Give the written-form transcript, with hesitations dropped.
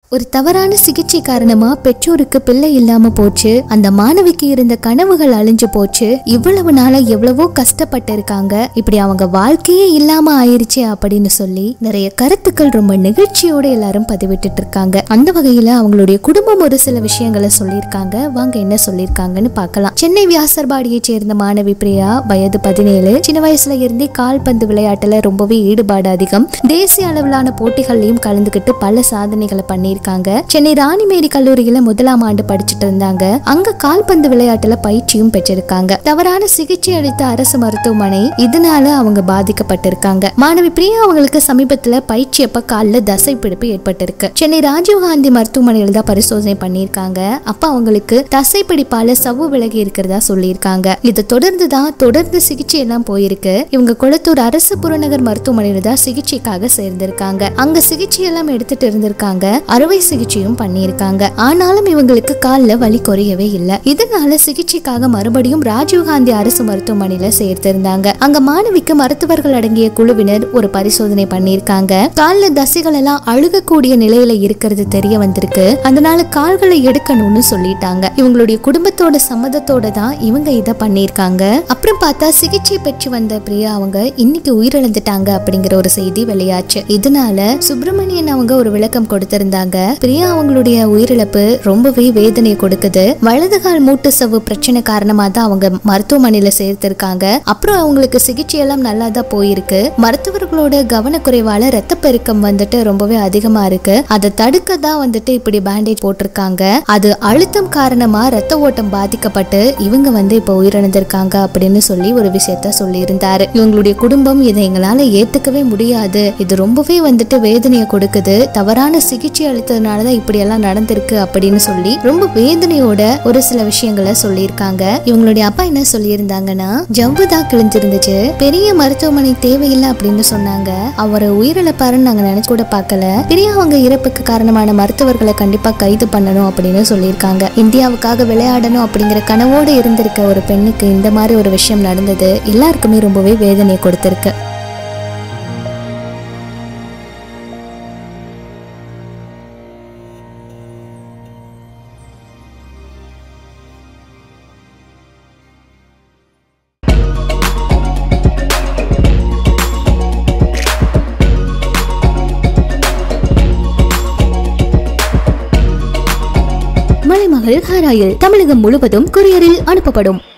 ஒரு தவறான சிகிச்சை காரணமா பெற்றோருக்கு பிள்ளை இல்லாம போச்சு. அந்த மாணவிக்கு இருந்த கனவுகள் அழிஞ்சு போச்சு. இவ்வளவு நாளா எவ்வளவோ கஷ்டப்பட்டு இருக்காங்க. இப்படி அவங்க வாழ்க்கையே இல்லாம ஆயிருச்சு அப்படின்னு சொல்லி நிறைய கருத்துக்கள் ரொம்ப நிகழ்ச்சியோட எல்லாரும் பதிவிட்டு இருக்காங்க. அந்த வகையில அவங்களுடைய குடும்பம் ஒரு சில விஷயங்களை சொல்லியிருக்காங்க. வாங்க என்ன சொல்லியிருக்காங்கன்னு பார்க்கலாம். சென்னை வியாசர்பாடியை சேர்ந்த மாணவி பிரியா, வயது 17. சின்ன வயசுல இருந்தே கால்பந்து விளையாட்டுல ரொம்பவே ஈடுபாடு அதிகம். தேசிய அளவிலான போட்டிகள்லயும் கலந்துகிட்டு பல சாதனைகளை பண்ணியிருக்காங்க. சென்னை ராணிமேரி கல்லூரியில 1ஆம் ஆண்டு படிச்சுட்டு இருந்தாங்க. அங்க கால்பந்து விளையாட்டுல பயிற்சியும் பெற்றிருக்காங்க. தவறான சிகிச்சை அளித்த அரசு மருத்துவமனை இதனால அவங்க பாதிக்கப்பட்டிருக்காங்க. மாணவி பிரியா அவங்களுக்கு சமீபத்துல பயிற்சி அப்ப காலில் தசை பிடிப்பு ஏற்பட்டிருக்கு. சென்னை ராஜீவ்காந்தி மருத்துவமனையில தான் பரிசோதனை பண்ணிருக்காங்க. அப்ப அவங்களுக்கு தசை பிடிப்பால சவ்வு விலகி இருக்கிறதா சொல்லியிருக்காங்க. இதை தொடர்ந்து சிகிச்சை எல்லாம் போயிருக்கு. இவங்க கொளத்தூர் அரசு புறநகர் மருத்துவமனையில தான் சிகிச்சைக்காக சேர்ந்திருக்காங்க. அங்க சிகிச்சை எல்லாம் எடுத்துட்டு இருந்திருக்காங்க. அறுவை சிகிச்சையும் பண்ணியிருக்காங்க. ஆனாலும் இவங்களுக்கு கால்ல வலி குறையவே இல்லை. இதனால சிகிச்சைக்காக மறுபடியும் ராஜீவ்காந்தி அரசு மருத்துவமனையில சேர்த்திருந்தாங்க. அங்க மாணவிக்கு மருத்துவர்கள் அடங்கிய குழுவினர் ஒரு பரிசோதனை பண்ணியிருக்காங்க. கால்ல தசைகள் எல்லாம் அழுகக்கூடிய நிலையில இருக்கிறது தெரிய வந்திருக்கு. அதனால கால்களை எடுக்கணும்னு சொல்லிட்டாங்க. இவங்களுடைய குடும்பத்தோட சம்மதத்தோட தான் இவங்க இதை பண்ணியிருக்காங்க. அப்புறம் பார்த்தா சிகிச்சை பெற்று வந்த பிரியா அவங்க இன்னைக்கு உயிரிழந்துட்டாங்க அப்படிங்கிற ஒரு செய்தி வெளியாச்சு. இதனால சுப்பிரமணியன் அவங்க ஒரு விளக்கம் கொடுத்திருந்தாங்க. பிரியா அவங்களுடைய உயிரிழப்பு ரொம்பவே வேதனை கொடுக்குது. வலதுகால் மூட்டு சவ்வு பிரச்சனை காரணமா தான் அவங்க மருத்துவமனையில சேர்த்திருக்காங்க. அப்புறம் அவங்களுக்கு சிகிச்சை எல்லாம் நல்லா தான் போயிருக்கு. மருத்துவர்களோட கவனக்குறைவால ரத்த பெருக்கம் வந்துட்டு ரொம்பவே அதிகமா இருக்கு. அதை தடுக்க தான் வந்துட்டு இப்படி பேண்டேஜ் போட்டிருக்காங்க. அது அழுத்தம் காரணமா ரத்த ஓட்டம் பாதிக்கப்பட்டு இவங்க இப்ப உயிரிழந்திருக்காங்க அப்படின்னு சொல்லி ஒரு விஷயத்த சொல்லி இருந்தாரு. இவங்களுடைய குடும்பம் இதை எங்களால ஏத்துக்கவே முடியாது. இது ரொம்பவே வந்துட்டு வேதனையை கொடுக்குது. தவறான சிகிச்சை அளித்ததுனாலதான் இப்படி எல்லாம் நடந்திருக்கு அப்படின்னு சொல்லி ரொம்ப வேதனையோட ஒரு சில விஷயங்களை சொல்லியிருக்காங்க. இவங்களுடைய அப்பா என்ன சொல்லியிருந்தாங்கன்னா, ஜவ்வுதான் கிழிஞ்சிருந்துச்சு, பெரிய மருத்துவமனை தேவையில்லை அப்படின்னு சொன்னாங்க. அவரை உயிரிழப்பாருன்னு நாங்க நினைச்சு கூட பார்க்கல. பெரிய அவங்க இறப்புக்கு காரணமான மருத்துவர்களை கண்டிப்பா கைது பண்ணணும் அப்படின்னு சொல்லியிருக்காங்க. இந்தியாவுக்காக விளையாடணும் அப்படிங்கிற கனவோடு இருந்திருக்க ஒரு பெண்ணுக்கு இந்த மாதிரி ஒரு விஷயம் நடந்தது எல்லாருக்குமே ரொம்பவே வேதனையை கொடுத்திருக்கு. மலைமகள் ஹேர் ஆயில் தமிழகம் முழுவதும் கொரியரில் அனுப்பப்படும்.